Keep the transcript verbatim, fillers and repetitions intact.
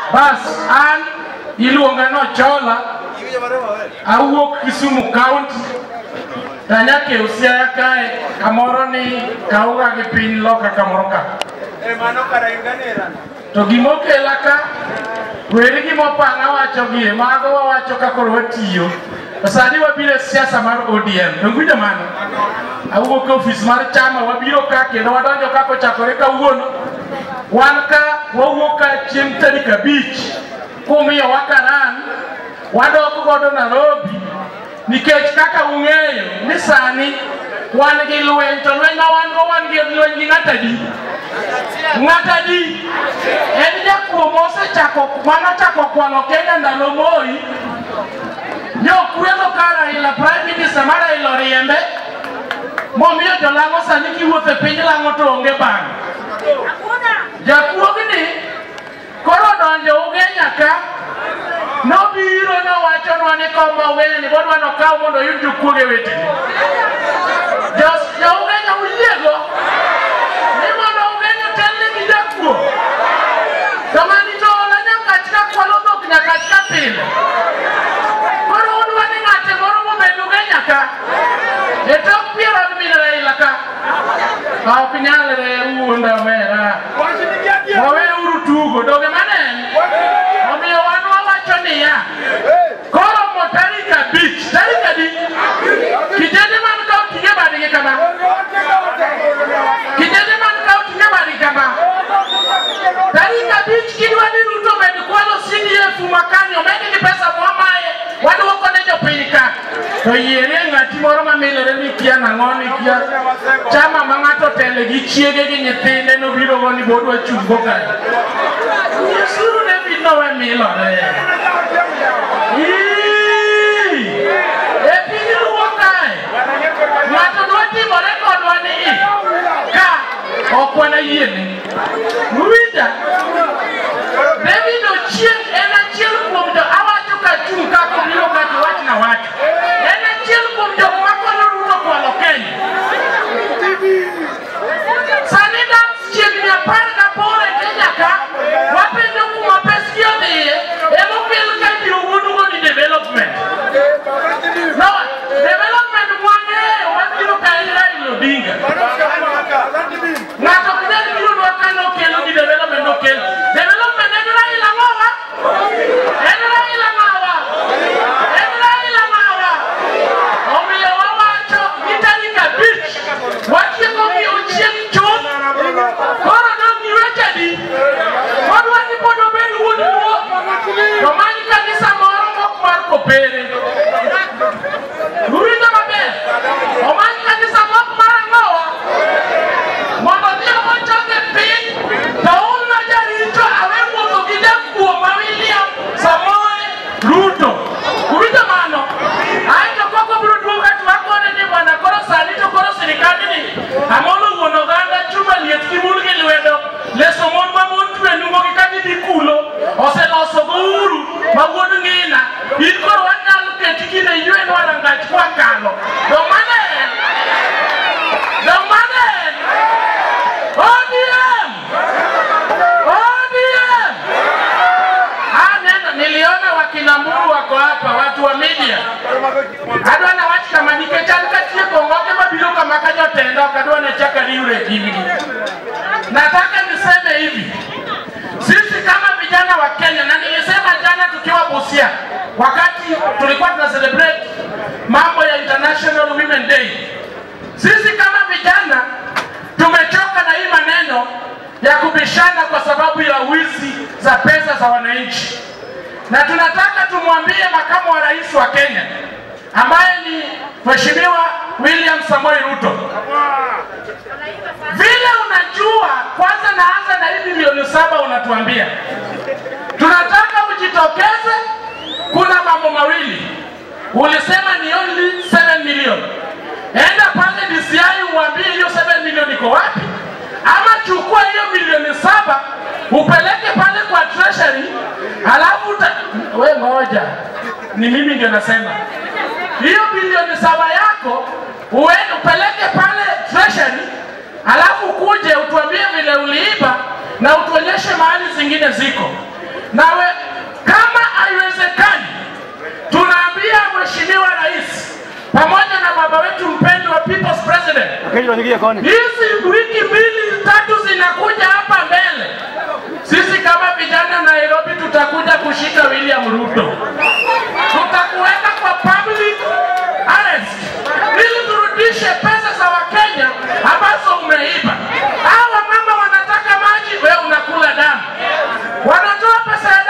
Bas an iluonga no Chola awuok Kisumu County tanyake usiaya kae kamoro ni kauga gi piny loka kamoro ka to gimokela ka weri gimopanga wacho gie mago wawacho kakoro watiyo sani wabiro siasa mar O D M nonguja mano awuok ofis mar chama wabiro ka kendo wadonjo kako chakore kawuono wan ka wawuok ka chieng' tarik abich kumiyo wakaran wadok godo Nairobi nikech kaka ung'eyo ni sani wan gi lweny to lweny ma wan go wan gi lweny gi ng'atadi ng'atadi en jakuo mosechako manochako kwalo Kenya ndalo Moi nyokwelo ka Raila Prime Minister mar Raila oriembe momiyo jolang'o sani kiwuotho e piny lang'o to onge bang' jakuogni koro donjo Ugenya ka nobiro nowachonwa ni komba Ugenya ni bodwa nokaw mondo oyud jokuoge wetene jo Ugenya uyiego ni mondo Ugenya telne gi jakuo to mani to ola nyaka tika kwalo dhok nyaka tika pile koro udwa ni ng'ate moro mobed Ugenya ka e tok piero abich Raila ka ok nyalre wuonda mera wawe uru tugo doge manen omiyo wan wawacho niya koro mo tarik abich tarik adi kijende man ka oting'e badgi kama kijende man ka oting'e badgi kama tarik abich kidwa ni Ruto med kwalo C D F makanyo med gi pesa mwamaye waduoko ne jopiny ka to yiere ng'ati moro mamilore ni kia nang'o ni kia chama ma ng'ato tele gi chiege gi nyithinde nobiro go ni bodwa chungo kae nyisuru ne bino we milore e piny luwo kae ng'ato dwa timore kodwa ni ka ok wana yiene Mwinja David Ochieng en achiel kuom jo awacho ka chung' kako biro ka to wach na wach en achiel kuom jok makonyo Ruto kwalo Kenya sani dak chiegni apar gaboro e Kenya ka wapenjo kuma pesgi odhiye emokel ka biro wuonugo ni development no development mwang'eyo wabiro ka en Raila Odinga ng'ato kidel biro nwa ka nokelo gi development nokelo development en Raila ng'owa en Raila ng'owa en Raila ng'owa omiyo wawacho gi tarik abich watieko gi Ochieng' chuth koro dong' gi wechedi wadwa ni pod obed wuod luo to many kanisa moro mok mar Kopere uwinjo maber omany kanisa mok mar Ang'owa mondo odhi ochoke piny to un jarito awe wuotho gi jakuo ma William Samoei Ruto uwinjo mano aeto koko biro duogo ka to wakone ni bwana koro sani to koro sirikandni amolo wuon oganda chuma liet kimul gi lwedo leso mon ma mon twe nungo gi kagidhi kulo oseloso go uru ma wuod ng'ina in koro wanyalo keti kine yuen warangach kwa kalo dong' mane en dong' mane en O D M O D M ah neno niliona wakina Mburu wako hapa watu wa media adwa na wach kama nikech an katieko ngoke mabiro kama kanyo tenda kadwa na chaka riure hivi nataka niseme hivi sisi kama vijana wa Kenya na nilisema jana tukiwa Busia wakati tulikuwa tuna celebrate mambo ya International Women Day sisi kama vijana tumechoka na hii maneno ya kubishana kwa sababu ya wizi za pesa za wananchi na tunataka tumwambie makamu wa rais wa Kenya ambaye ni Mheshimiwa William Samoei Ruto vile unajua kwanza naanza na hii milioni saba unatuambia tunataka ujitokeze kuna mambo mawili ulisema ni only seven million enda pale D C I uambie hiyo seven million iko wapi ama chukua hiyo milioni saba upeleke pale kwa treasury alafu we ngoja ni mimi ndio nasema hiyo bilioni saba yako uende upeleke pale treasury alafu kuje utuambie vile uliiba na utuonyeshe mahali zingine ziko Nawe kama haiwezekani, tunaambia Mheshimiwa Rais pamoja na baba wetu mpendwa People's President, hizi wiki mbili tatu zinakuja hapa mbele, sisi kama vijana Nairobi tutakuja kushika William Ruto, tutakuweka kwa public arrest ili turudishe pesa za Wakenya ambazo umeiba. Hawa mama wanataka maji, wewe unakula damu. Wanatoa pesa